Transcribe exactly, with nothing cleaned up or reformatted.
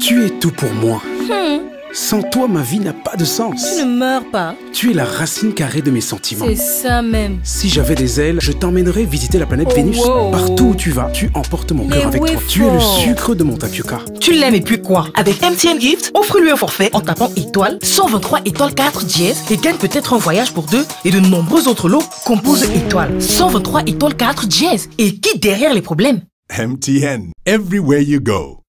Tu es tout pour moi. Hmm. Sans toi, ma vie n'a pas de sens. Tu ne meurs pas. Tu es la racine carrée de mes sentiments. C'est ça même. Si j'avais des ailes, je t'emmènerais visiter la planète Oh, Vénus. wow. Partout où tu vas, tu emportes mon Mais cœur avec oui, toi. Tu es le fort. sucre de mon tapioca. Tu l'aimes et puis quoi? Avec M T N Gift, offre-lui un forfait en tapant étoile cent vingt-trois étoile quatre dièse et gagne peut-être un voyage pour deux et de nombreux autres lots composent étoile cent vingt-trois étoile quatre dièse. Et qui derrière les problèmes? M T N, everywhere you go.